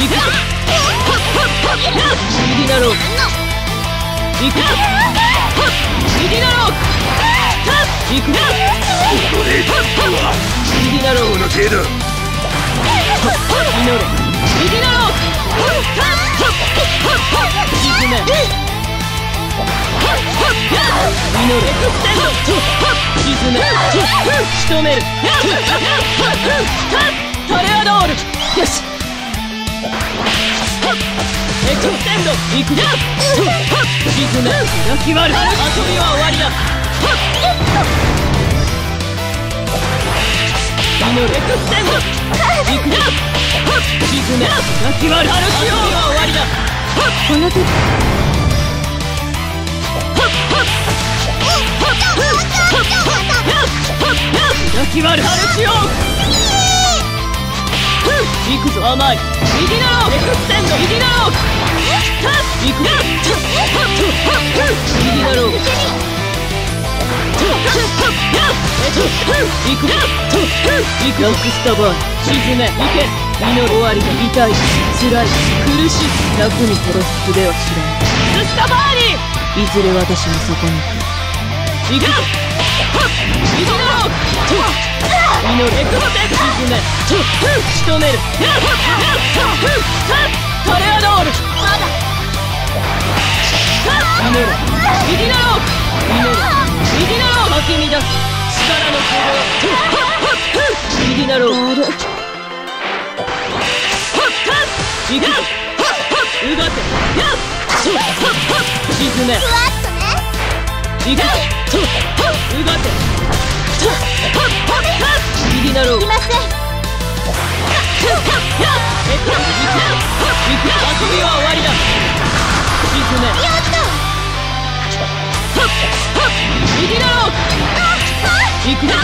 行くぞ。右だろう。行くぞ。右だろう。行くぞ。右だろう。この程度。祈れ。右だろう。沈め。祈れ。エクステンド。沈め。仕留める。トレアドール。よし。エクステンド。行くぞ。沈め。焼き割る。遊びは終わりだ。祈れ。エクステンド。行くぞ。沈め。焼き割る。遊びは終わりだ。この時。焼き割る。ハルシオン。行くぞ。甘い。右だろう。エクステンド。右だろう。行くぞ。右だろう。行くぞ。行くぞ。ロックスタバー。沈め。行け。祈る。終わりだ。痛い。辛い。苦しい。楽に殺す術は知らない。スタバーにいずれ私もそこに行く。行くぞ。右だろう。祈る。エクステンド。沈め。仕留める。トレアドール。まだ。祈る。右だろう。祈る。右だろう。吐き乱す。力の鼓動。右だろう。行くぞ。うがて。沈め。行くぞ。うがて。右だろう。いません。遊びは終わりだ。沈め。右だろう。行くぞ。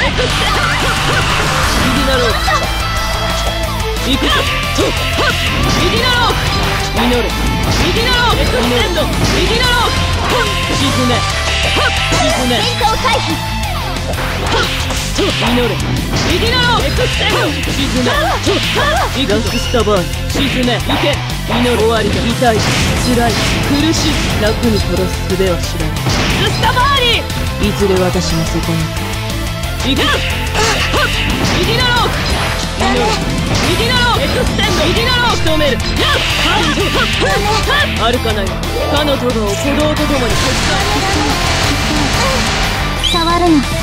右だろう。行くぞ。右だろう。祈れ。右だろう。エクステンド。右だろう。沈め。沈め。変更回避。祈れ。右だろう。エクステンド。沈め。行くぞ。スタバー。沈め。行け。祈る。終わりだ。痛い。辛い。苦しい。楽に殺す術は知らない。スタバーにいずれ私もそこに行くぞ。右だろう。祈る。右だろう。エクステンド。右だろう。仕留める。アルカナよ。かのトドを鼓動とともに消した。触るな。